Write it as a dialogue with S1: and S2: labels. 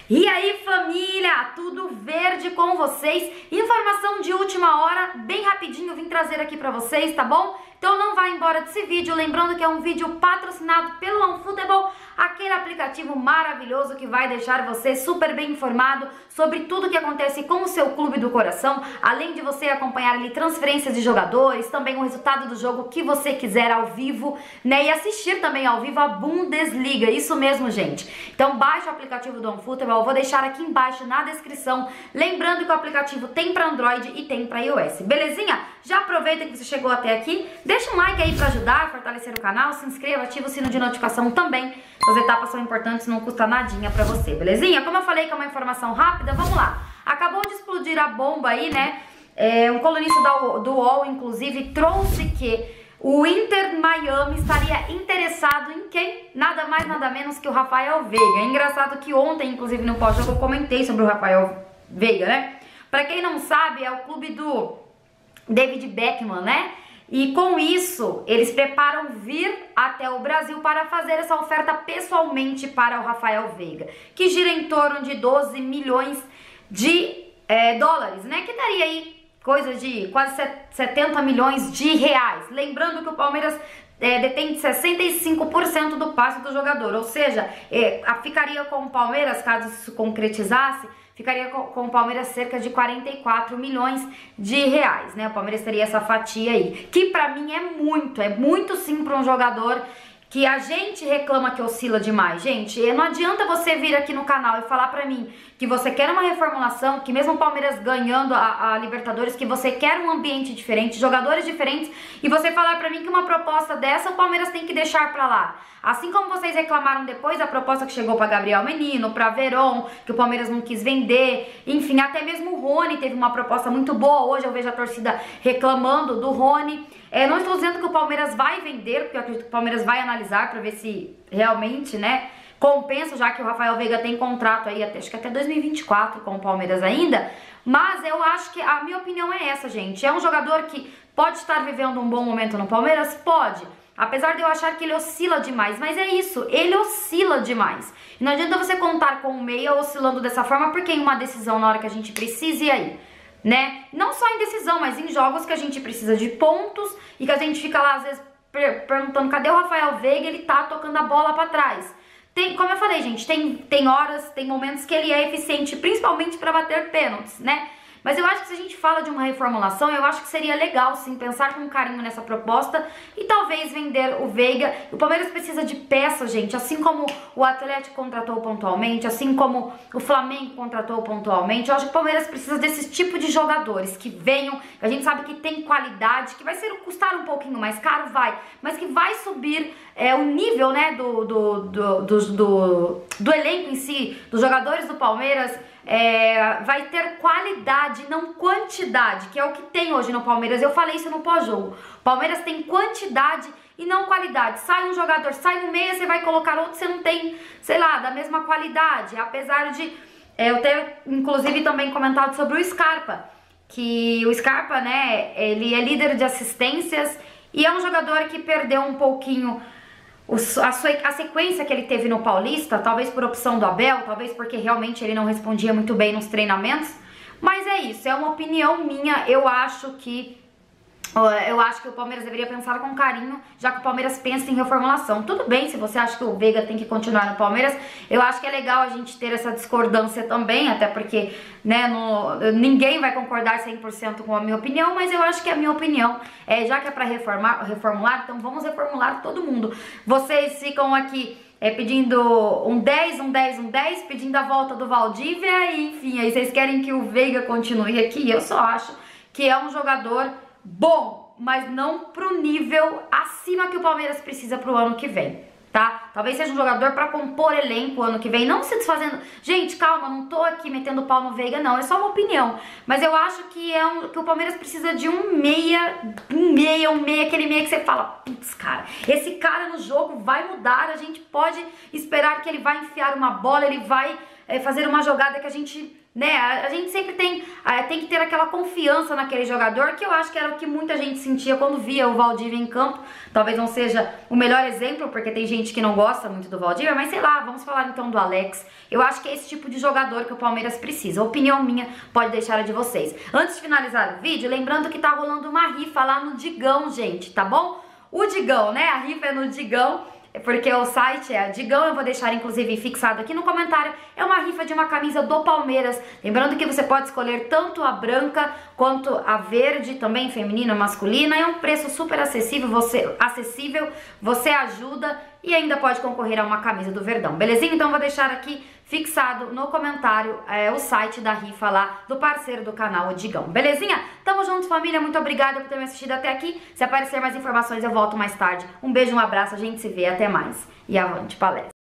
S1: E aí, família, tudo verde com vocês? Informação de última hora, bem rapidinho vim trazer aqui pra vocês, tá bom? Então não vai embora desse vídeo, lembrando que é um vídeo patrocinado pelo OneFootball, aquele aplicativo maravilhoso que vai deixar você super bem informado sobre tudo que acontece com o seu clube do coração, além de você acompanhar ali transferências de jogadores, também o resultado do jogo que você quiser ao vivo, né? E assistir também ao vivo a Bundesliga, isso mesmo, gente. Então baixe o aplicativo do OneFootball, eu vou deixar aqui embaixo na descrição, lembrando que o aplicativo tem para Android e tem para iOS, belezinha? Já aproveita que você chegou até aqui, deixa um like aí para ajudar a fortalecer o canal, se inscreva, ativa o sino de notificação também. As etapas são importantes, não custa nadinha pra você, belezinha? Como eu falei que é uma informação rápida, vamos lá. Acabou de explodir a bomba aí, né? Um colunista do UOL, inclusive, trouxe que o Inter Miami estaria interessado em quem? Nada mais, nada menos que o Rafael Veiga. É engraçado que ontem, inclusive, no pós-jogo, eu comentei sobre o Rafael Veiga, né? Pra quem não sabe, é o clube do David Beckham, né? E com isso, eles preparam vir até o Brasil para fazer essa oferta pessoalmente para o Rafael Veiga, que gira em torno de 12 milhões de dólares, né? Que daria aí coisa de quase 70 milhões de reais. Lembrando que o Palmeiras detém 65% do passe do jogador, ou seja, ficaria com o Palmeiras, caso isso concretizasse, ficaria com o Palmeiras cerca de 44 milhões de reais, né? O Palmeiras teria essa fatia aí, que pra mim é muito sim pra um jogador que a gente reclama que oscila demais. Gente, não adianta você vir aqui no canal e falar pra mim que você quer uma reformulação, que mesmo o Palmeiras ganhando a Libertadores, que você quer um ambiente diferente, jogadores diferentes, e você falar pra mim que uma proposta dessa o Palmeiras tem que deixar pra lá. Assim como vocês reclamaram depois da proposta que chegou pra Gabriel Menino, pra Veron, que o Palmeiras não quis vender, enfim, até mesmo o Rony teve uma proposta muito boa. Hoje eu vejo a torcida reclamando do Rony. Não estou dizendo que o Palmeiras vai vender, porque eu acredito que o Palmeiras vai analisar pra ver se realmente, né, compensa, já que o Rafael Veiga tem contrato aí, acho que até 2024 com o Palmeiras ainda. Mas eu acho que a minha opinião é essa, gente. É um jogador que pode estar vivendo um bom momento no Palmeiras? Pode. Apesar de eu achar que ele oscila demais, mas é isso, ele oscila demais. E não adianta você contar com o meia oscilando dessa forma, porque em uma decisão na hora que a gente precisa, e aí? Né? Não só em decisão, mas em jogos que a gente precisa de pontos e que a gente fica lá às vezes perguntando cadê o Rafael Veiga, ele tá tocando a bola pra trás. Como eu falei, gente, tem horas, tem momentos que ele é eficiente, principalmente pra bater pênaltis, né? Mas eu acho que se a gente fala de uma reformulação, eu acho que seria legal sim pensar com carinho nessa proposta e talvez vender o Veiga. O Palmeiras precisa de peças, gente, assim como o Atlético contratou pontualmente, assim como o Flamengo contratou pontualmente. Eu acho que o Palmeiras precisa desse tipo de jogadores que venham, que a gente sabe que tem qualidade, que vai custar um pouquinho mais caro, vai, mas que vai subir o nível, né, do elenco em si, dos jogadores do Palmeiras. Vai ter qualidade, não quantidade, que é o que tem hoje no Palmeiras. Eu falei isso no pós-jogo. Palmeiras tem quantidade e não qualidade. Sai um jogador, sai um meia, você vai colocar outro, você não tem, sei lá, da mesma qualidade. Apesar de eu ter, inclusive, também comentado sobre o Scarpa, que o Scarpa, né, ele é líder de assistências e é um jogador que perdeu um pouquinho a sequência que ele teve no Paulista, talvez por opção do Abel, talvez porque realmente ele não respondia muito bem nos treinamentos, mas é isso, é uma opinião minha. Eu acho que o Palmeiras deveria pensar com carinho, já que o Palmeiras pensa em reformulação. Tudo bem, se você acha que o Veiga tem que continuar no Palmeiras, eu acho que é legal a gente ter essa discordância também, até porque, né, ninguém vai concordar 100% com a minha opinião, mas eu acho que a minha opinião, já que é pra reformular, então vamos reformular todo mundo. Vocês ficam aqui pedindo um 10, pedindo a volta do Valdívia, e enfim, aí vocês querem que o Veiga continue aqui. Eu só acho que é um jogador bom, mas não pro nível acima que o Palmeiras precisa pro ano que vem, tá? Talvez seja um jogador pra compor elenco ano que vem, não se desfazendo. Gente, calma, não tô aqui metendo pau no Veiga, não, é só uma opinião. Mas eu acho que que o Palmeiras precisa de um meia, aquele meia que você fala, putz, cara, esse cara no jogo vai mudar, a gente pode esperar que ele vai enfiar uma bola, ele vai fazer uma jogada que a gente, né, a gente sempre tem que ter aquela confiança naquele jogador, que eu acho que era o que muita gente sentia quando via o Valdívia em campo. Talvez não seja o melhor exemplo, porque tem gente que não gosta muito do Valdívia, mas sei lá, vamos falar então do Alex. Eu acho que é esse tipo de jogador que o Palmeiras precisa. Opinião minha, pode deixar a de vocês. Antes de finalizar o vídeo, lembrando que tá rolando uma rifa lá no Digão, gente, tá bom? O Digão, né? A rifa é no Digão, porque o site é Digão, eu vou deixar inclusive fixado aqui no comentário. É uma rifa de uma camisa do Palmeiras. Lembrando que você pode escolher tanto a branca quanto a verde, também feminina, masculina. É um preço super acessível, você ajuda e ainda pode concorrer a uma camisa do Verdão, belezinha? Então eu vou deixar aqui fixado no comentário o site da rifa lá do parceiro do canal, o Digão, belezinha? Tamo junto, família, muito obrigada por ter me assistido até aqui. Se aparecer mais informações eu volto mais tarde. Um beijo, um abraço, a gente se vê, até mais. E avante palestra!